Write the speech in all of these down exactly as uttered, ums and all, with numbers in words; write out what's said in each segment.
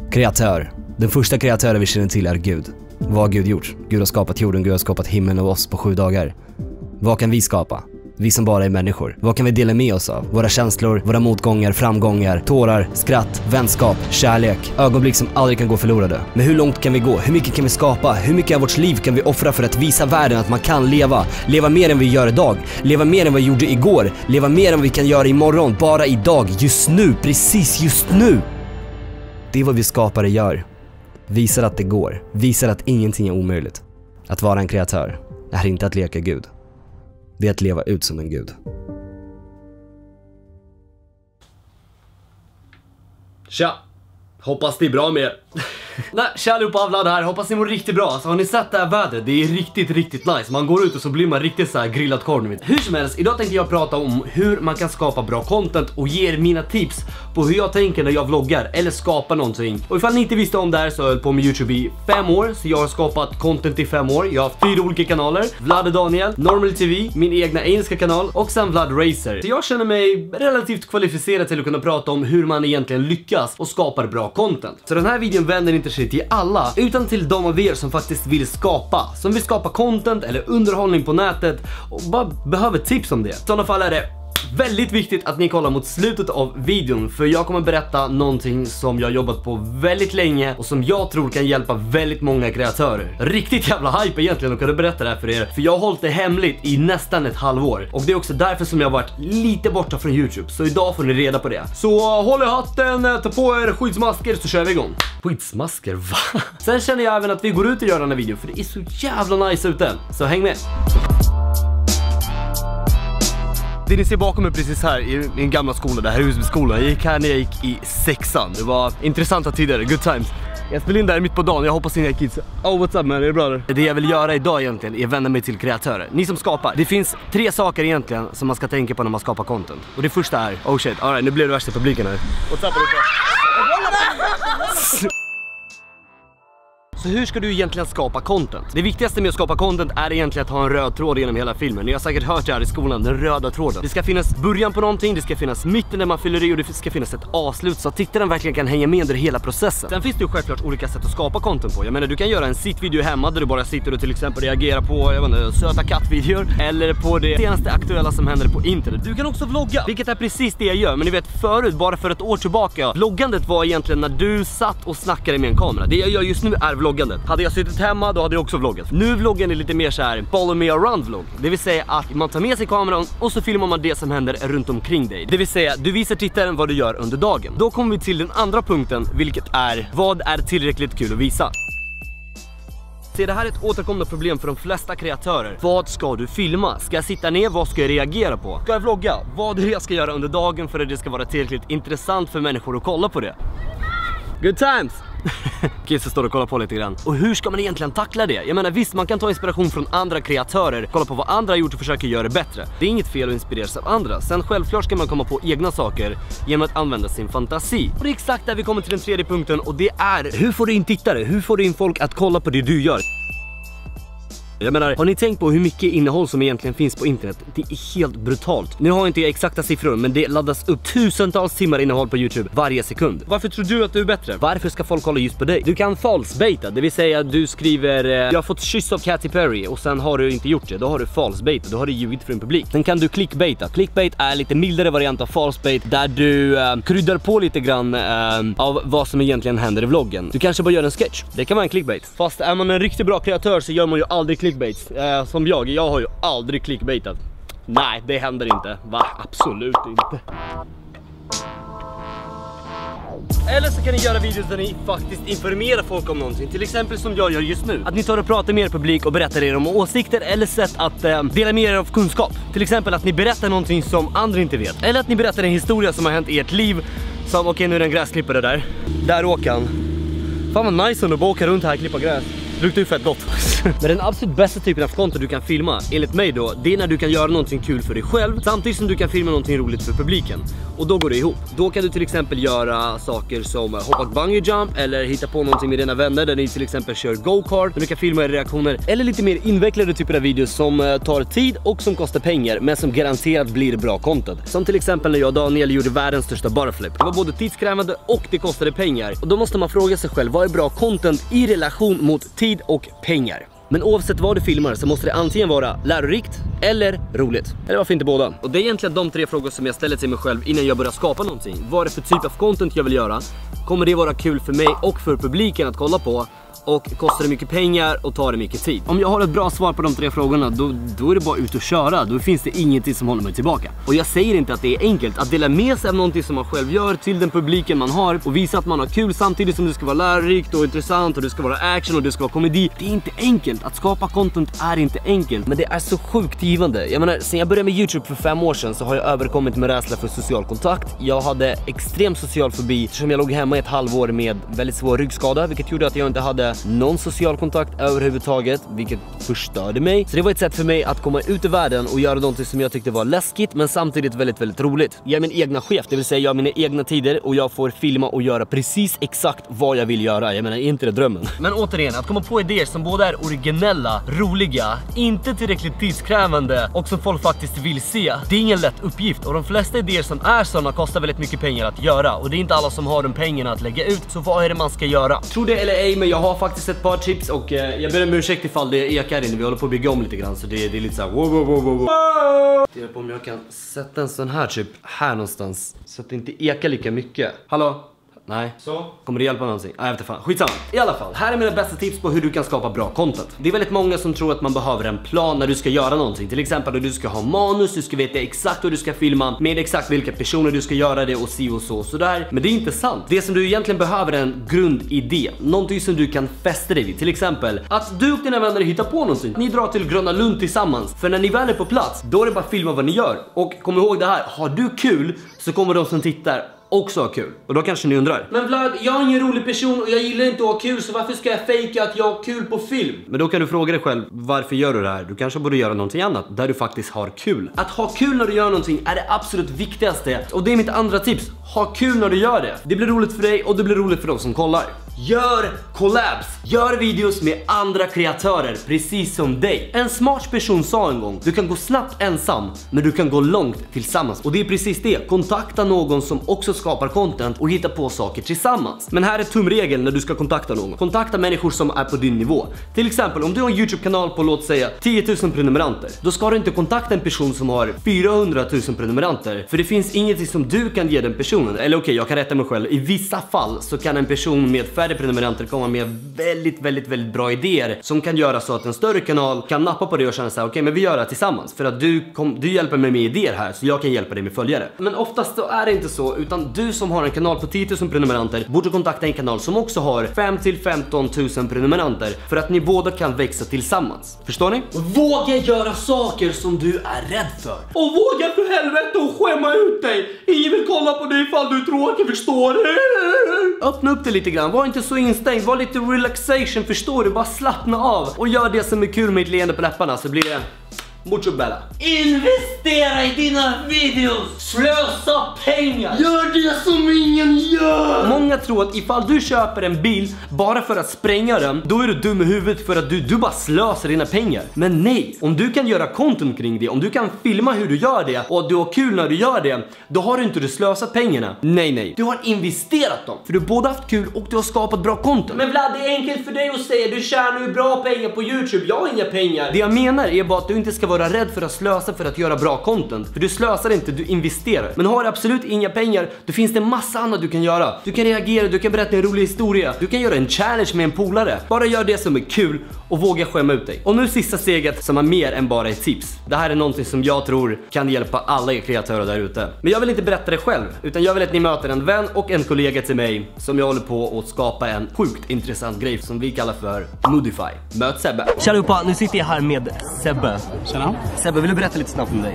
Kreatör. Den första kreatören vi känner till är Gud. Vad har Gud gjort? Gud har skapat jorden, Gud har skapat himlen och oss på sju dagar. Vad kan vi skapa? Vi som bara är människor. Vad kan vi dela med oss av? Våra känslor, våra motgångar, framgångar, tårar, skratt, vänskap, kärlek, ögonblick som aldrig kan gå förlorade. Men hur långt kan vi gå? Hur mycket kan vi skapa? Hur mycket av vårt liv kan vi offra för att visa världen att man kan leva? Leva mer än vi gör idag. Leva mer än vad vi gjorde igår. Leva mer än vad vi kan göra imorgon. Bara idag, just nu, precis just nu. Det är vad vi skapare gör. Visar att det går. Visar att ingenting är omöjligt. Att vara en kreatör är inte att leka Gud. Det är att leva ut som en gud. Tja! Hoppas det är bra med er. Nej, tja allihopa, Vlad här. Hoppas ni mår riktigt bra. Alltså, har ni sett det här vädret? Det är riktigt, riktigt nice. Man går ut och så blir man riktigt så här grillad korv. Hur som helst, idag tänkte jag prata om hur man kan skapa bra content och ge er mina tips på hur jag tänker när jag vloggar eller skapar någonting. Och ifall ni inte visste om det här så har jag hållit på med YouTube i fem år. Så jag har skapat content i fem år. Jag har haft fyra olika kanaler. Vlad Daniel, Normal T V, min egna engelska kanal och sen Vlad Racer. Så jag känner mig relativt kvalificerad till att kunna prata om hur man egentligen lyckas och skapar bra content. Så den här videon vänder inte sig till alla, utan till de av er som faktiskt vill skapa. Som vill skapa content eller underhållning på nätet och bara behöver tips om det. I sådana fall är det väldigt viktigt att ni kollar mot slutet av videon, för jag kommer berätta någonting som jag har jobbat på väldigt länge och som jag tror kan hjälpa väldigt många kreatörer. Riktigt jävla hype egentligen att kunna berätta det här för er, för jag har hållit det hemligt i nästan ett halvår. Och det är också därför som jag har varit lite borta från YouTube, så idag får ni reda på det. Så håll i hatten, ta på er skyddsmasker så kör vi igång. Skyddsmasker, va? Sen känner jag även att vi går ut och gör den här videon, för det är så jävla nice ute. Så häng med! Det ni ser bakom mig precis här i min gamla skola, det här är Husbyskolan. Jag gick här när jag gick i sexan. Det var intressanta tider, good times. Jag spelade in där mitt på dagen, jag hoppas ni kids. Oh, what's up man, är det bra? Det jag vill göra idag egentligen är att vända mig till kreatörer. Ni som skapar. Det finns tre saker egentligen som man ska tänka på när man skapar content. Och det första är, oh shit, alright, nu blir det värsta publiken här. What's up? Så hur ska du egentligen skapa content? Det viktigaste med att skapa content är egentligen att ha en röd tråd genom hela filmen. Ni har säkert hört det här i skolan, den röda tråden. Det ska finnas början på någonting, det ska finnas mitten där man fyller i och det ska finnas ett avslut så att tittaren verkligen kan hänga med under hela processen. Sen finns det ju självklart olika sätt att skapa content på. Jag menar, du kan göra en sittvideo hemma där du bara sitter och till exempel reagerar på, jag vet inte, söta kattvideor eller på det senaste aktuella som händer på internet. Du kan också vlogga, vilket är precis det jag gör. Men ni vet, förut, bara för ett år tillbaka, vloggandet var egentligen när du satt och snackade med en kamera. Det jag gör just nu är vloggandet. Hade jag suttit hemma, då hade jag också vloggat. Nu vloggen är lite mer så här follow me around vlogg. Det vill säga att man tar med sig kameran och så filmar man det som händer runt omkring dig. Det vill säga, du visar tittaren vad du gör under dagen. Då kommer vi till den andra punkten, vilket är, vad är tillräckligt kul att visa? Se, det här är ett återkommande problem för de flesta kreatörer. Vad ska du filma? Ska jag sitta ner? Vad ska jag reagera på? Ska jag vlogga? Vad är det jag ska göra under dagen för att det ska vara tillräckligt intressant för människor att kolla på det? Good times! Kids står och kollar på lite grann. Och hur ska man egentligen tackla det? Jag menar, visst, man kan ta inspiration från andra kreatörer, kolla på vad andra har gjort och försöka göra det bättre. Det är inget fel att inspireras av andra. Sen självklart ska man komma på egna saker genom att använda sin fantasi. Och det är exakt där vi kommer till den tredje punkten, och det är, hur får du in tittare? Hur får du in folk att kolla på det du gör? Jag menar, har ni tänkt på hur mycket innehåll som egentligen finns på internet? Det är helt brutalt. Nu har jag inte exakta siffror, men det laddas upp tusentals timmar innehåll på YouTube varje sekund. Varför tror du att du är bättre? Varför ska folk kolla just på dig? Du kan false-baita, det vill säga du skriver eh, jag har fått kyss av Katy Perry och sen har du inte gjort det. Då har du false-baita, då har du ljugit för en publik. Sen kan du clickbaita. Clickbait är lite mildare variant av false-bait där du eh, kryddar på lite grann eh, av vad som egentligen händer i vloggen. Du kanske bara gör en sketch. Det kan vara en clickbait. Fast är man en riktigt bra kreatör så gör man ju aldrig clickbait. Eh, som jag, jag har ju aldrig clickbaitat. Nej, det händer inte. Va? Absolut inte. Eller så kan ni göra videos där ni faktiskt informerar folk om någonting. Till exempel som jag gör just nu. Att ni tar och pratar med er publik och berättar er om åsikter eller sätt att eh, dela med er av kunskap. Till exempel att ni berättar någonting som andra inte vet. Eller att ni berättar en historia som har hänt i ert liv. Som, okej, okay, nu är det en gräsklippare där. Där åker han. Fan vad nice att bara åka runt här och klippa gräs. Det luktar ju fett gott. gjort. Men den absolut bästa typen av content du kan filma, enligt mig då, det är när du kan göra någonting kul för dig själv samtidigt som du kan filma någonting roligt för publiken. Och då går det ihop. Då kan du till exempel göra saker som hoppa bungee jump eller hitta på någonting med dina vänner där ni till exempel kör go-kart. Du kan filma reaktioner eller lite mer invecklade typer av videos som tar tid och som kostar pengar men som garanterat blir bra content. Som till exempel när jag och Daniel gjorde världens största barflip. Det var både tidskrävande och det kostade pengar. Och då måste man fråga sig själv, vad är bra content i relation mot tid och pengar? Men oavsett vad du filmar så måste det antingen vara lärorikt eller roligt. Eller varför inte båda? Och det är egentligen de tre frågor som jag ställer till mig själv innan jag börjar skapa någonting. Vad är det för typ av content jag vill göra? Kommer det vara kul för mig och för publiken att kolla på? Och kostar det mycket pengar och tar det mycket tid? Om jag har ett bra svar på de tre frågorna, då, då är det bara ut och köra. Då finns det ingenting som håller mig tillbaka. Och jag säger inte att det är enkelt att dela med sig av någonting som man själv gör till den publiken man har och visa att man har kul samtidigt som det ska vara lärorikt och intressant och det ska vara action och det ska vara komedi. Det är inte enkelt. Att skapa content är inte enkelt, men det är så sjukt givande. Jag menar, sen jag började med YouTube för fem år sedan så har jag överkommit med rädsla för social kontakt. Jag hade extrem social fobi eftersom jag låg hemma i ett halvår med väldigt svår ryggskada, vilket gjorde att jag inte hade någon social kontakt överhuvudtaget, vilket förstörde mig. Så det var ett sätt för mig att komma ut i världen och göra någonting som jag tyckte var läskigt men samtidigt väldigt, väldigt roligt. Jag är min egna chef, det vill säga jag har mina egna tider och jag får filma och göra precis exakt vad jag vill göra. Jag menar, inte det drömmen. Men återigen, att komma på idéer som både är originella, roliga, inte tillräckligt tidskrävande och som folk faktiskt vill se, det är ingen lätt uppgift. Och de flesta idéer som är sådana kostar väldigt mycket pengar att göra och det är inte alla som har de pengarna att lägga ut. Så vad är det man ska göra? Tror det eller ej, men jag har faktiskt ett par tips och eh, jag ber om ursäkt ifall det ekar inne. Vi håller på att bygga om lite grann så det, det är lite så här. Wow, wow, wow, wow. Jag vet på om jag kan sätta en sån här typ här någonstans så att det inte ekar lika mycket. Hallå? Nej. Så? Kommer det hjälpa någonting? Nej, jag vet inte fan. Skitsamma. I alla fall, här är mina bästa tips på hur du kan skapa bra content. Det är väldigt många som tror att man behöver en plan när du ska göra någonting. Till exempel att du ska ha manus, du ska veta exakt hur du ska filma, med exakt vilka personer du ska göra det och si och så och sådär. Men det är inte sant. Det som du egentligen behöver är en grundidé. Någonting som du kan fästa dig vid. Till exempel att du och dina vänner hittar på någonting. Ni drar till Gröna Lund tillsammans. För när ni väl är på plats, då är det bara att filma vad ni gör. Och kom ihåg det här, har du kul så kommer de som tittar också ha kul. Och då kanske ni undrar, men Vlad, jag är ingen rolig person och jag gillar inte att ha kul, så varför ska jag fejka att jag har kul på film? Men då kan du fråga dig själv, varför gör du det här? Du kanske borde göra någonting annat där du faktiskt har kul. Att ha kul när du gör någonting är det absolut viktigaste. Och det är mitt andra tips. Ha kul när du gör det. Det blir roligt för dig och det blir roligt för de som kollar. Gör collabs. Gör videos med andra kreatörer, precis som dig. En smart person sa en gång, du kan gå snabbt ensam, men du kan gå långt tillsammans. Och det är precis det. Kontakta någon som också skapar content och hitta på saker tillsammans. Men här är tumregeln när du ska kontakta någon. Kontakta människor som är på din nivå. Till exempel, om du har en YouTube-kanal på, låt säga, tio tusen prenumeranter, då ska du inte kontakta en person som har fyrahundratusen prenumeranter. För det finns ingenting som du kan ge den personen. Eller okej, okay, jag kan rätta mig själv. I vissa fall så kan en person med färre prenumeranter komma med väldigt, väldigt, väldigt bra idéer som kan göra så att en större kanal kan nappa på det och känna så här, okej, okay, men vi gör det tillsammans. För att du, kom, du hjälper mig med idéer här, så jag kan hjälpa dig med följare. Men oftast så är det inte så, utan du som har en kanal på tio tusen prenumeranter borde kontakta en kanal som också har fem till femton tusen prenumeranter, för att ni båda kan växa tillsammans. Förstår ni? Våga göra saker som du är rädd för. Och våga för helvete och skämma ut dig. Ingen vill kolla på dig ifall du är tråkig, förstår du? Öppna upp det lite grann, var inte så instängd, var lite relaxation, förstår du? Bara slappna av och gör det som är kul med ett leende på läpparna, så blir det mucho bella. Investera i dina videos. Slösa pengar. Gör det som ingen gör. Många tror att ifall du köper en bil bara för att spränga den, då är du dum i huvudet, för att du, du bara slösar dina pengar. Men nej, om du kan göra content kring det, om du kan filma hur du gör det och du har kul när du gör det, då har du inte du slösat pengarna. Nej, nej. Du har investerat dem. För du har både haft kul och du har skapat bra content. Men Vlad, det är enkelt för dig att säga, du tjänar ju bra pengar på YouTube. Jag har inga pengar. Det jag menar är bara att du inte ska vara rädd för att slösa för att göra bra content. För du slösar inte, du investerar. Men har du absolut inga pengar, då finns det massa annat du kan göra. Du kan reagera, du kan berätta en rolig historia. Du kan göra en challenge med en polare. Bara gör det som är kul och våga skämma ut dig. Och nu sista steget som är mer än bara ett tips. Det här är någonting som jag tror kan hjälpa alla kreatörer där ute. Men jag vill inte berätta det själv, utan jag vill att ni möter en vän och en kollega till mig som jag håller på att skapa en sjukt intressant grej som vi kallar för Moodify. Möt Sebbe. Tja allihopa, nu sitter jag här med Sebbe. Tjena. Sebbe, vill du berätta lite snabbt om dig?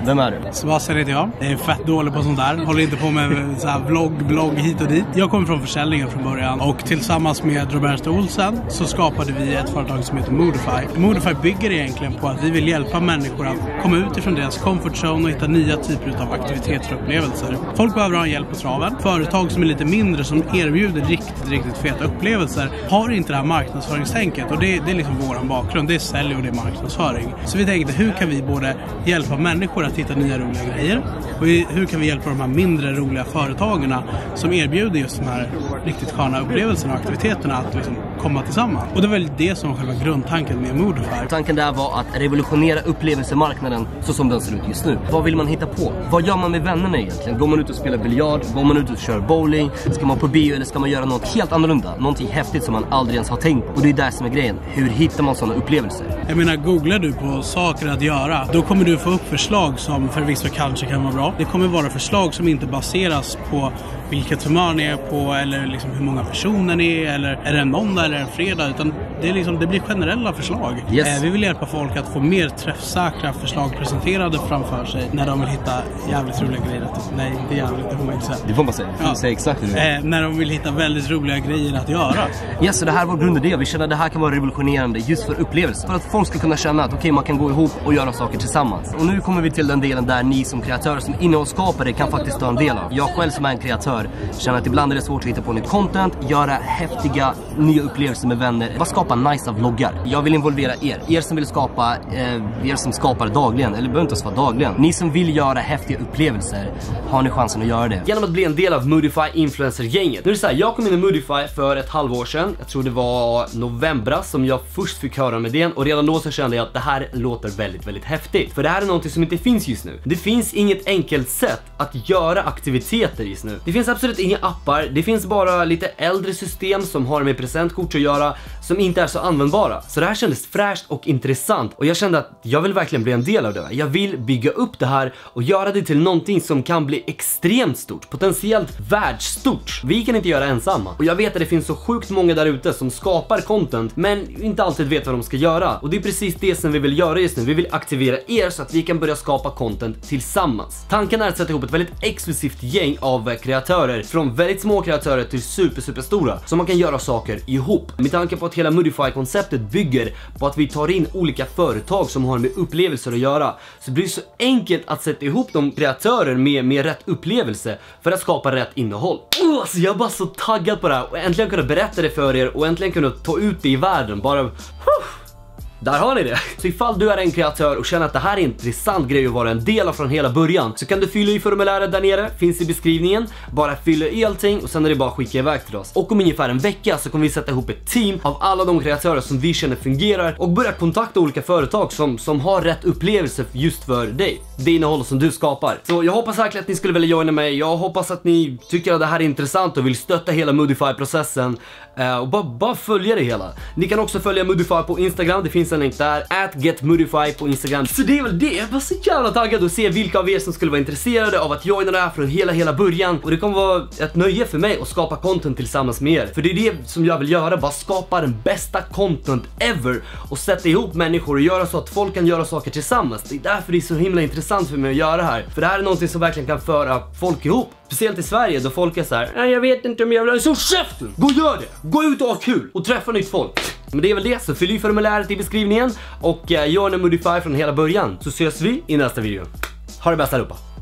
Vem är du? Sebastian heter jag. Jag är fett dålig på sånt där. Håller inte på med så här vlogg, blogg hit och dit. Jag kommer från försäljningen från början. Och tillsammans med Roberto Olsen så skapade vi ett företag som heter Modify. Modify bygger egentligen på att vi vill hjälpa människor att komma ut ifrån deras comfort zone och hitta nya typer av aktiviteter och upplevelser. Folk behöver ha hjälp på traven. Företag som är lite mindre, som erbjuder riktigt, riktigt feta upplevelser, har inte det här marknadsföringstänket. Och det, det är liksom våran bakgrund. Det är sälj och det är marknadsföring. Så vi tänkte, hur kan vi både hjälpa människor att hitta nya roliga grejer, och hur kan vi hjälpa de här mindre roliga företagen som erbjuder just de här riktigt sköna upplevelserna och aktiviteterna att liksom komma tillsammans. Och det är väl det som är själva grundtanken med Modify. Tanken där var att revolutionera upplevelsemarknaden så som den ser ut just nu. Vad vill man hitta på? Vad gör man med vännerna egentligen? Går man ut och spelar biljard? Går man ut och kör bowling? Ska man på bio eller ska man göra något helt annorlunda? Någonting häftigt som man aldrig ens har tänkt på. Och det är där som är grejen. Hur hittar man sådana upplevelser? Jag menar, googlar du på saker att göra, då kommer du få upp förslag som förvisso kanske kan vara bra. Det kommer vara förslag som inte baseras på vilket humör ni är på eller liksom hur många personer ni är, eller är det en måndag eller en fredag, utan det, är liksom, det blir generella förslag. Yes. Eh, vi vill hjälpa folk att få mer träffsäkra förslag presenterade framför sig när de vill hitta jävligt roliga grejer. Att, nej, inte jävligt, det får man inte säga. Det får man säga, ja. Säga exakt det. Eh, när de vill hitta väldigt roliga grejer att göra. Ja, yes, så det här var grundidé. Vi känner att det här kan vara revolutionerande just för upplevelser. För att folk ska kunna känna att okej, okay, man kan gå ihop och göra saker tillsammans. Och nu kommer vi till den delen där ni som kreatörer, som innehållsskapare, kan faktiskt ta en del av. Jag själv som är en kreatör känner att ibland är det svårt att hitta på nytt content, göra häftiga nya upplevelser med vänner. Vad skapar nice av vloggar? Jag vill involvera er. Er som vill skapa, eh, er som skapar dagligen, eller behöver inte ens vara dagligen. Ni som vill göra häftiga upplevelser, har ni chansen att göra det. Genom att bli en del av Modify Influencer-gänget. Nu är det så här, jag kom in i Modify för ett halvår sedan. Jag tror det var november som jag först fick höra med det. Och redan då så kände jag att det här låter väldigt, väldigt häftigt. För det här är någonting som inte finns just nu. Det finns inget enkelt sätt att göra aktiviteter just nu. Det finns absolut inga appar. Det finns bara lite äldre system som har med presentkort att göra, som inte är så användbara. Så det här kändes fräscht och intressant. Och jag kände att jag vill verkligen bli en del av det här. Jag vill bygga upp det här och göra det till någonting som kan bli extremt stort. Potentiellt världsstort. Vi kan inte göra ensamma. Och jag vet att det finns så sjukt många där ute som skapar content men inte alltid vet vad de ska göra. Och det är precis det som vi vill göra just nu. Vi vill aktivera er så att vi kan börja skapa content tillsammans. Tanken är att sätta ihop ett väldigt exklusivt gäng av kreatörer, från väldigt små kreatörer till super super stora, så man kan göra saker ihop. Med tanke på att hela Modify-konceptet bygger på att vi tar in olika företag som har med upplevelser att göra, så blir det så enkelt att sätta ihop de kreatörer med, med rätt upplevelse för att skapa rätt innehåll. Oh, alltså jag är bara så taggad på det här och äntligen kunna berätta det för er och äntligen kunna ta ut det i världen. Bara... Uh. Där har ni det. Så ifall du är en kreatör och känner att det här är en intressant grej att vara en del av från hela början, så kan du fylla i formuläret där nere, finns i beskrivningen. Bara fylla i allting och sen är det bara att skicka iväg till oss. Och om ungefär en vecka så kommer vi sätta ihop ett team av alla de kreatörer som vi känner fungerar och börja kontakta olika företag som, som har rätt upplevelse just för dig. Det innehåll som du skapar. Så jag hoppas verkligen att ni skulle vilja joina mig. Jag hoppas att ni tycker att det här är intressant och vill stötta hela Modify-processen. Uh, och bara, bara följa det hela. Ni kan också följa Modify på Instagram. Det finns en länk där, at getmodify på Instagram. Så det är väl det. Jag var så jävla taggad att se vilka av er som skulle vara intresserade av att joina det här från hela hela början. Och det kommer vara ett nöje för mig att skapa content tillsammans med er. För det är det som jag vill göra. Bara skapa den bästa content ever och sätta ihop människor och göra så att folk kan göra saker tillsammans. Det är därför det är så himla intressant för mig att göra det här. För det här är någonting som verkligen kan föra folk ihop. Speciellt i Sverige då folk är så här: nej, jag vet inte om jag vill ha. Så käften! Gå och gör det! Gå ut och ha kul och träffa nytt folk. Men det är väl det, så fyll i formuläret i beskrivningen och uh, gör en Modify från hela början. Så ses vi i nästa video. Ha det bästa allihopa!